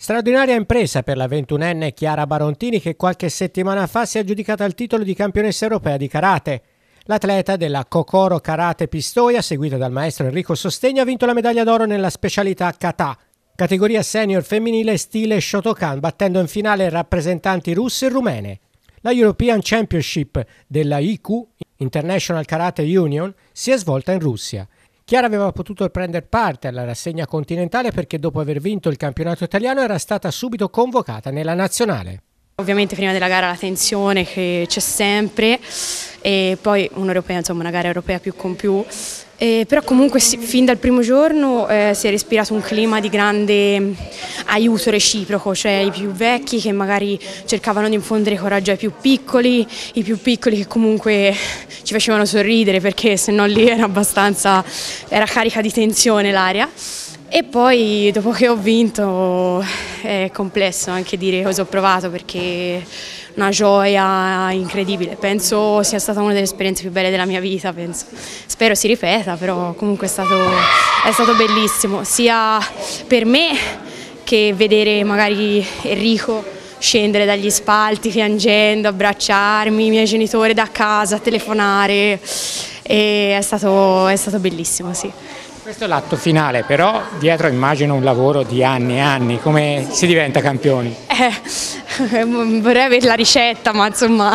Straordinaria impresa per la 21enne Chiara Barontini, che qualche settimana fa si è aggiudicata il titolo di campionessa europea di karate. L'atleta della Kokoro Karate Pistoia, seguita dal maestro Enrico Sostegno, ha vinto la medaglia d'oro nella specialità kata, categoria senior femminile stile Shotokan, battendo in finale rappresentanti russe e rumene. La European Championship della IQ, International Karate Union, si è svolta in Russia. Chiara aveva potuto prendere parte alla rassegna continentale perché dopo aver vinto il campionato italiano era stata subito convocata nella nazionale. Ovviamente prima della gara la tensione che c'è sempre e poi un'europea, insomma una gara europea più con più. Però comunque fin dal primo giorno si è respirato un clima di grande aiuto reciproco, cioè i più vecchi che magari cercavano di infondere coraggio ai più piccoli, i più piccoli che comunque ci facevano sorridere perché se no lì era carica di tensione l'aria. E poi dopo che ho vinto è complesso anche dire cosa ho provato perché una gioia incredibile, penso sia stata una delle esperienze più belle della mia vita, penso. Spero si ripeta, però comunque è stato bellissimo, sia per me che vedere magari Enrico scendere dagli spalti piangendo, abbracciarmi, i miei genitori da casa, telefonare, e è stato bellissimo, sì. Questo è l'atto finale, però dietro immagino un lavoro di anni e anni. Come si diventa campioni? Vorrei avere la ricetta, ma insomma,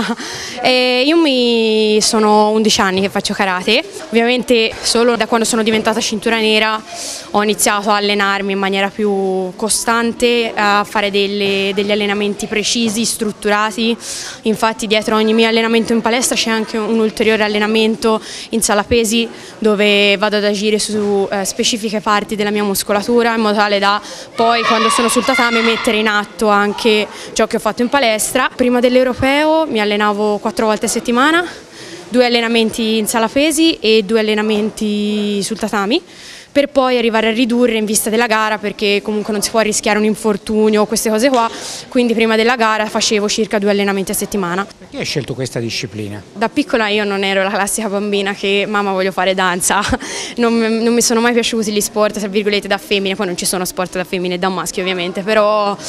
io sono 11 anni che faccio karate, ovviamente solo da quando sono diventata cintura nera ho iniziato a allenarmi in maniera più costante, a fare degli allenamenti precisi, strutturati. Infatti dietro ogni mio allenamento in palestra c'è anche un ulteriore allenamento in sala pesi dove vado ad agire su specifiche parti della mia muscolatura in modo tale da poi quando sono sul tatami mettere in atto anche ciò che ho fatto in palestra. Prima dell'europeo mi allenavo 4 volte a settimana, 2 allenamenti in sala pesi e 2 allenamenti sul tatami, per poi arrivare a ridurre in vista della gara perché comunque non si può rischiare un infortunio o queste cose qua, quindi prima della gara facevo circa 2 allenamenti a settimana. Perché hai scelto questa disciplina? Da piccola io non ero la classica bambina che mamma voglio fare danza, non mi sono mai piaciuti gli sport tra virgolette da femmine, poi non ci sono sport da femmine e da maschio ovviamente, però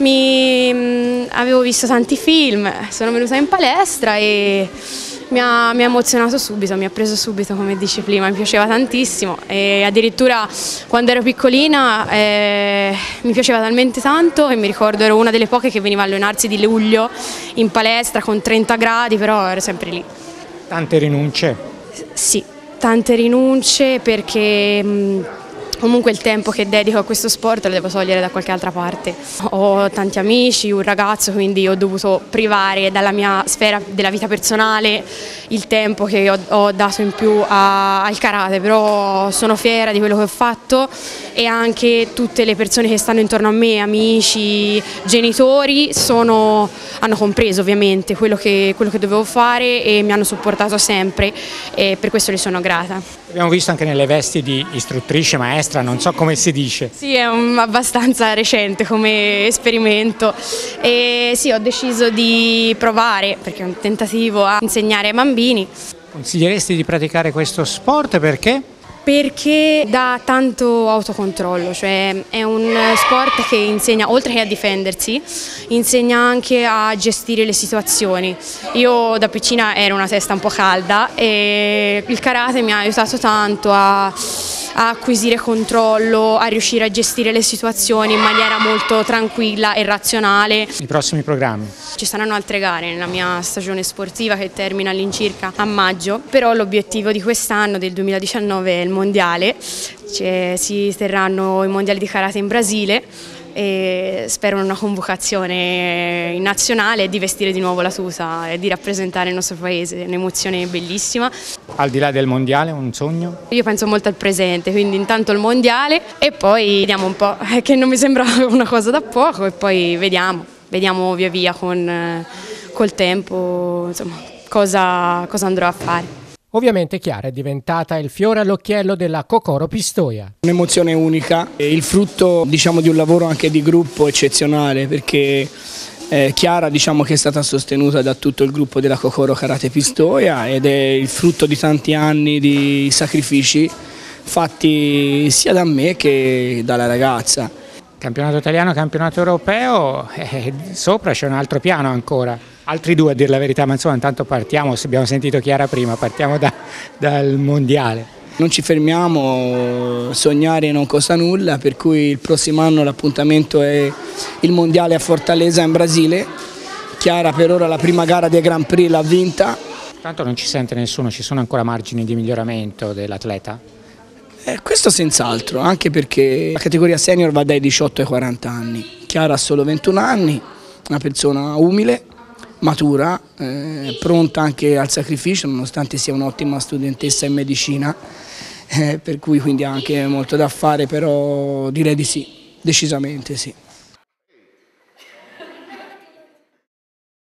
avevo visto tanti film, sono venuta in palestra e mi ha emozionato subito, mi ha preso subito come disciplina, mi piaceva tantissimo e addirittura quando ero piccolina mi piaceva talmente tanto e mi ricordo ero una delle poche che veniva a allenarsi di luglio in palestra con 30 gradi, però ero sempre lì. Tante rinunce? Sì, tante rinunce perché comunque il tempo che dedico a questo sport lo devo togliere da qualche altra parte. Ho tanti amici, un ragazzo, quindi ho dovuto privare dalla mia sfera della vita personale il tempo che ho dato in più al karate, però sono fiera di quello che ho fatto e anche tutte le persone che stanno intorno a me, amici, genitori, hanno compreso ovviamente quello che dovevo fare e mi hanno supportato sempre e per questo gli sono grata. Abbiamo visto anche nelle vesti di istruttrice, maestra, non so come si dice. Sì, è abbastanza recente come esperimento e sì, ho deciso di provare, perché è un tentativo, a insegnare ai bambini. Consiglieresti di praticare questo sport perché? Perché dà tanto autocontrollo, cioè è un sport che insegna, oltre che a difendersi, insegna anche a gestire le situazioni. Io da piccina ero una testa un po' calda e il karate mi ha aiutato tanto a acquisire controllo, a riuscire a gestire le situazioni in maniera molto tranquilla e razionale. I prossimi programmi? Ci saranno altre gare nella mia stagione sportiva che termina all'incirca a maggio, però l'obiettivo di quest'anno, del 2019, è il mondiale. Si terranno i mondiali di karate in Brasile e spero una convocazione in nazionale e di vestire di nuovo la tuta e di rappresentare il nostro paese, un'emozione bellissima. Al di là del mondiale, un sogno? Io penso molto al presente, quindi intanto il mondiale e poi vediamo un po', che non mi sembra una cosa da poco e poi vediamo via via col tempo, insomma, cosa andrò a fare. Ovviamente Chiara è diventata il fiore all'occhiello della Kokoro Pistoia. Un'emozione unica, il frutto diciamo di un lavoro anche di gruppo eccezionale perché Chiara diciamo che è stata sostenuta da tutto il gruppo della Kokoro Karate Pistoia ed è il frutto di tanti anni di sacrifici fatti sia da me che dalla ragazza. Campionato italiano, campionato europeo, sopra c'è un altro piano ancora, altri due a dire la verità, ma insomma intanto partiamo, abbiamo sentito Chiara prima, partiamo dal mondiale. Non ci fermiamo, sognare non costa nulla, per cui il prossimo anno l'appuntamento è il mondiale a Fortaleza in Brasile. Chiara per ora la prima gara del Grand Prix l'ha vinta. Tanto non ci sente nessuno, ci sono ancora margini di miglioramento dell'atleta? Questo senz'altro, anche perché la categoria senior va dai 18 ai 40 anni. Chiara ha solo 21 anni, una persona umile, matura, pronta anche al sacrificio, nonostante sia un'ottima studentessa in medicina, per cui quindi ha anche molto da fare, però direi di sì, decisamente sì.